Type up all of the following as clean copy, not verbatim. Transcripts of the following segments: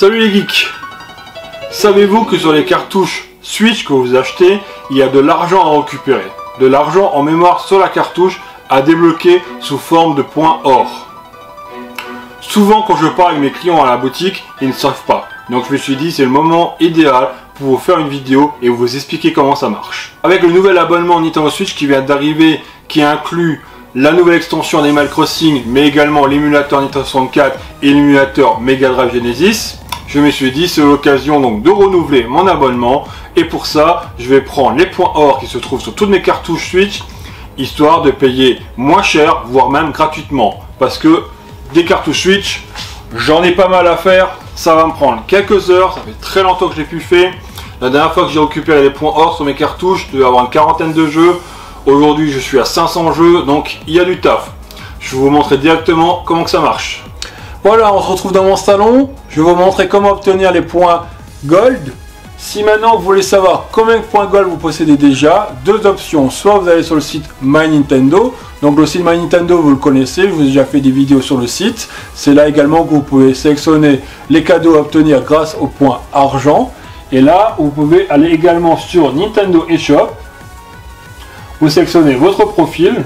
Salut les geeks! Savez-vous que sur les cartouches Switch que vous achetez, il y a de l'argent à récupérer? De l'argent en mémoire sur la cartouche à débloquer sous forme de points or. Souvent quand je parle avec mes clients à la boutique, ils ne savent pas. Donc je me suis dit c'est le moment idéal pour vous faire une vidéo et vous expliquer comment ça marche. Avec le nouvel abonnement Nintendo Switch qui vient d'arriver, qui inclut la nouvelle extension Animal Crossing, mais également l'émulateur Nintendo 64 et l'émulateur Mega Drive Genesis, je me suis dit c'est l'occasion donc de renouveler mon abonnement, et pour ça je vais prendre les points or qui se trouvent sur toutes mes cartouches Switch, histoire de payer moins cher, voire même gratuitement, parce que des cartouches Switch, j'en ai pas mal à faire, ça va me prendre quelques heures, ça fait très longtemps que je l'ai plus fait. La dernière fois que j'ai récupéré les points or sur mes cartouches, je devais avoir une quarantaine de jeux. Aujourd'hui je suis à 500 jeux, donc il y a du taf. Je vais vous montrer directement comment que ça marche. Voilà, on se retrouve dans mon salon. Je vais vous montrer comment obtenir les points Gold. Si maintenant vous voulez savoir combien de points Gold vous possédez déjà, deux options. Soit vous allez sur le site My Nintendo. Donc le site My Nintendo vous le connaissez, je vous ai déjà fait des vidéos sur le site. C'est là également que vous pouvez sélectionner les cadeaux à obtenir grâce aux points argent. Et là vous pouvez aller également sur Nintendo eShop. Vous sélectionnez votre profil.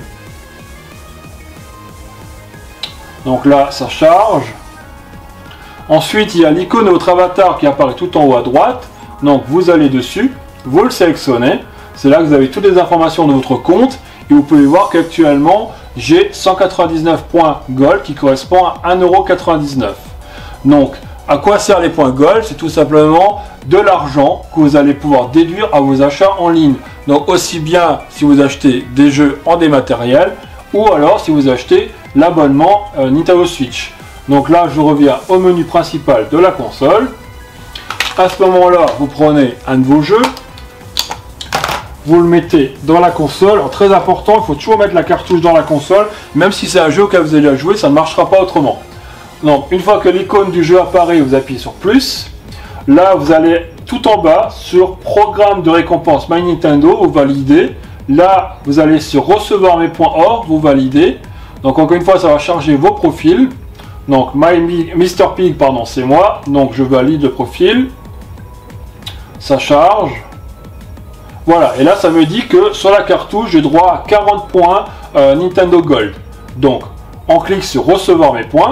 Donc là, ça charge. Ensuite, il y a l'icône de votre avatar qui apparaît tout en haut à droite. Donc vous allez dessus, vous le sélectionnez. C'est là que vous avez toutes les informations de votre compte. Et vous pouvez voir qu'actuellement, j'ai 199 points Gold qui correspond à 1,99 €. Donc, à quoi servent les points Gold? C'est tout simplement de l'argent que vous allez pouvoir déduire à vos achats en ligne. Donc aussi bien si vous achetez des jeux en dématériel ou alors si vous achetez l'abonnement Nintendo Switch. Donc là je reviens au menu principal de la console. À ce moment là vous prenez un de vos jeux, vous le mettez dans la console. Alors, très important, il faut toujours mettre la cartouche dans la console, même si c'est un jeu auquel vous avez déjà joué, ça ne marchera pas autrement. Donc une fois que l'icône du jeu apparaît, vous appuyez sur plus. Là vous allez tout en bas sur programme de récompense My Nintendo, vous validez. Là vous allez sur recevoir mes points or, vous validez. Donc encore une fois ça va charger vos profils. Donc Mr Pig, pardon, c'est moi, donc je valide le profil. Ça charge. Voilà, et là ça me dit que sur la cartouche j'ai droit à 40 points Nintendo Gold. Donc on clique sur recevoir mes points.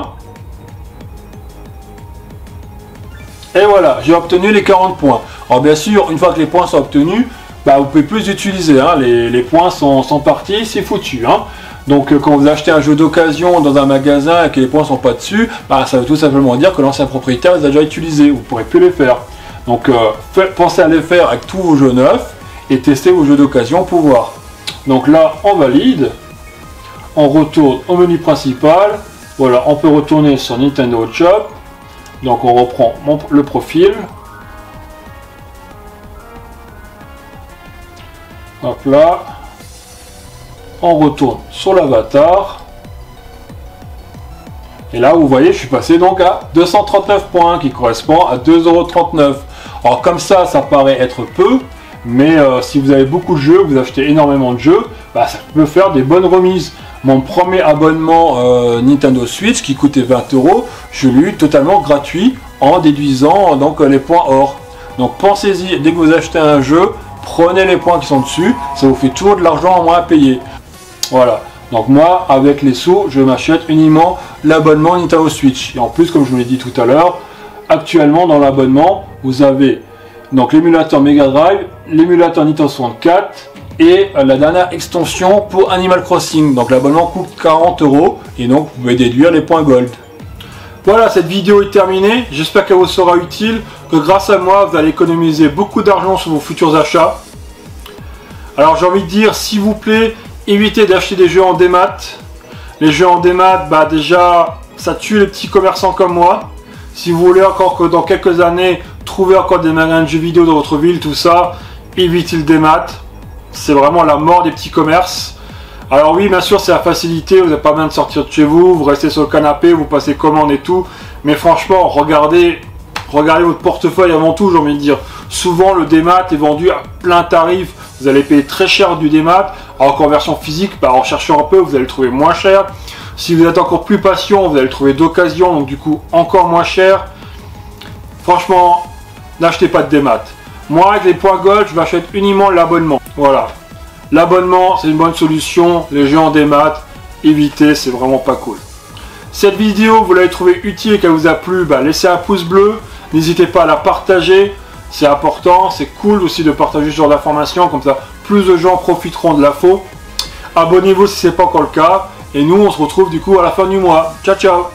Et voilà, j'ai obtenu les 40 points. Alors bien sûr, une fois que les points sont obtenus, bah, vous pouvez plus les utiliser. Hein. Les points sont partis, c'est foutu. Hein. Donc quand vous achetez un jeu d'occasion dans un magasin et que les points ne sont pas dessus, bah, ça veut tout simplement dire que l'ancien propriétaire les a déjà utilisés. Vous ne pourrez plus les faire. Donc pensez à les faire avec tous vos jeux neufs et testez vos jeux d'occasion pour voir. Donc là, on valide. On retourne au menu principal. Voilà, on peut retourner sur Nintendo Shop. Donc on reprend le profil. Hop là. On retourne sur l'avatar. Et là vous voyez je suis passé donc à 239 points qui correspond à 2,39 €. Alors comme ça paraît être peu. Mais si vous avez beaucoup de jeux, vous achetez énormément de jeux, bah, ça peut faire des bonnes remises. Mon premier abonnement Nintendo Switch qui coûtait 20 €, je l'ai eu totalement gratuit en déduisant donc les points or. Donc pensez-y, dès que vous achetez un jeu, prenez les points qui sont dessus, ça vous fait toujours de l'argent en moins à payer. Voilà, donc moi avec les sous, je m'achète uniquement l'abonnement Nintendo Switch. Et en plus, comme je vous l'ai dit tout à l'heure, actuellement dans l'abonnement, vous avez donc l'émulateur Mega Drive, l'émulateur Nintendo 64 et la dernière extension pour Animal Crossing. Donc l'abonnement coûte 40 € et donc vous pouvez déduire les points Gold. Voilà, cette vidéo est terminée. J'espère qu'elle vous sera utile, que grâce à moi vous allez économiser beaucoup d'argent sur vos futurs achats. Alors j'ai envie de dire, s'il vous plaît, évitez d'acheter des jeux en démat. Les jeux en démat, bah déjà ça tue les petits commerçants comme moi. Si vous voulez encore que dans quelques années trouver encore des magasins de jeux vidéo dans votre ville, tout ça, évitez le démat. C'est vraiment la mort des petits commerces. Alors oui, bien sûr, c'est la facilité, vous n'avez pas besoin de sortir de chez vous, vous restez sur le canapé, vous passez commande et tout. Mais franchement, regardez votre portefeuille avant tout, j'ai envie de dire. Souvent, le démat est vendu à plein tarif. Vous allez payer très cher du démat, alors qu'en version physique, bah, en cherchant un peu, vous allez le trouver moins cher. Si vous êtes encore plus patient, vous allez le trouver d'occasion, donc du coup encore moins cher. franchement, n'achetez pas de démat. Moi, avec les points gold, je m'achète uniquement l'abonnement. Voilà. L'abonnement, c'est une bonne solution. Les jeux en démat, évitez, c'est vraiment pas cool. Cette vidéo, vous l'avez trouvée utile et qu'elle vous a plu, laissez un pouce bleu. N'hésitez pas à la partager. C'est important. C'est cool aussi de partager ce genre d'informations. Comme ça, plus de gens profiteront de l'info. Abonnez-vous si ce n'est pas encore le cas. Et nous, on se retrouve du coup à la fin du mois. Ciao, ciao!